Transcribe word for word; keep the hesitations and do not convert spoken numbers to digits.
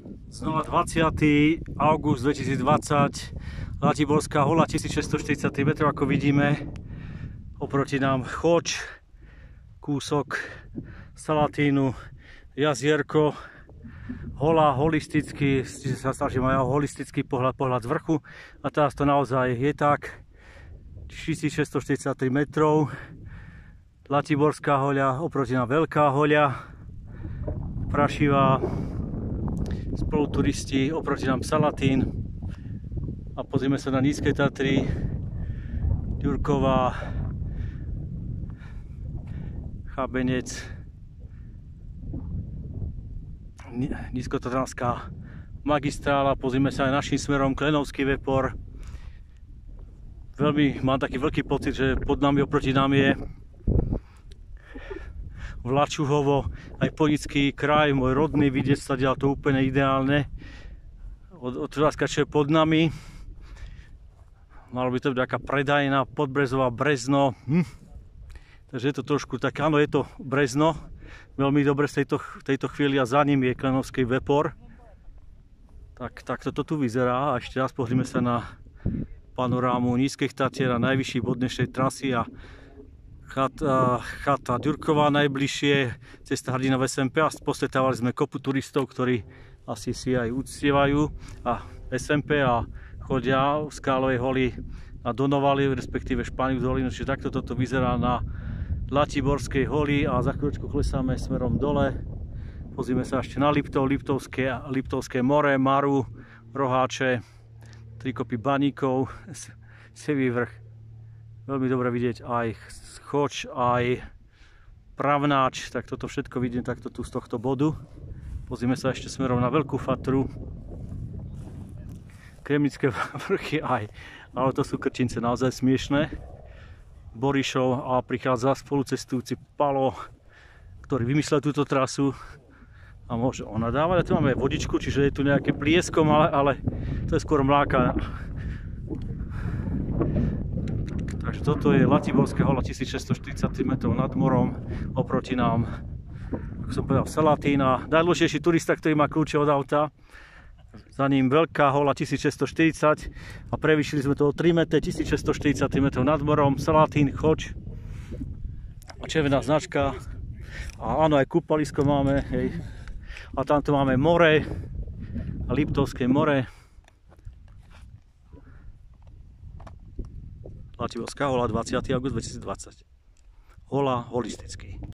Znova dvadsiateho augusta dvetisícdvadsať, Latiborská hola, tisícšesťstoštyridsaťtri metrov, ako vidíme. Oproti nám Choč, kúsok Salatínu, jazierko, hola, holistický, sa snažím aj holistický pohľad, pohľad z vrchu. A teraz to naozaj je tak, tisícšesťstoštyridsaťtri metrov, Latiborská hoľa, oproti nám Veľká hoľa, prašivá, spoluturisti, oproti nám Salatín. A pozrieme sa na Nízke Tatry, Ďurková, Chabenec, Nízkotatranská magistrála, pozrieme sa aj našim smerom, Klenovský Vepor. Veľmi mám taký veľký pocit, že pod nami, oproti nám je Vlačuhovo, aj Ponický kraj, môj rodný, vidieť sa diaľ to úplne ideálne. Od, od Trváska, čo je pod nami. Malo by to byť taká predajná Podbrezová Brezno. Hm. Takže je to trošku tak, áno, je to Brezno. Veľmi dobre z tejto, tejto chvíli a za ním je Klenovský Vepor. Tak, tak toto tu vyzerá. A ešte raz pozrime sa na panorámu Nízkych Tatier a najvyšší bod dnešnej trasy a Chata, chata Ďurková najbližšie, cesta Hrdina v es em pé a postretávali sme kopu turistov, ktorí asi si aj uctievajú a es em pé a chodia v Skálovej holi a Donovali, respektíve Španiu dolinu, čiže takto toto vyzerá na Latiborskej holi a za chvíľočku klesáme smerom dole. Pozrieme sa ešte na Liptov, Liptovské, Liptovské more, Maru, Roháče, tri kopy Baníkov, Sevý vrch. Veľmi dobre vidieť aj Choč, aj Pravnáč, tak toto všetko vidím takto tu z tohto bodu. Pozrieme sa ešte smerom na Veľkú Fatru, Kremnické vrchy aj, ale to sú krčince naozaj smiešné. Borišov a prichádza spolucestujúci Palo, ktorý vymyslel túto trasu a môže on nadávať. A tu máme vodičku, čiže je tu nejaké plieskom, ale, ale to je skôr mláka. Takže toto je Latiborská hola, tisícšesťstoštyridsaťtri metrov nad morom, oproti nám, ako som povedal, Salatín a najdôležitejší turista, ktorý má kľúče od auta. Za ním Veľká hola, tisícšesťstoštyridsať a prevýšili sme to o tri metre, tisícšesťstoštyridsaťtri metrov nad morom, Salatín, Choč a červená značka. A áno, aj kúpalisko máme, hej. A tamto máme more, a Liptovské more. Latiborská hola, dvadsiateho augusta dvetisícdvadsať. Hola holistický.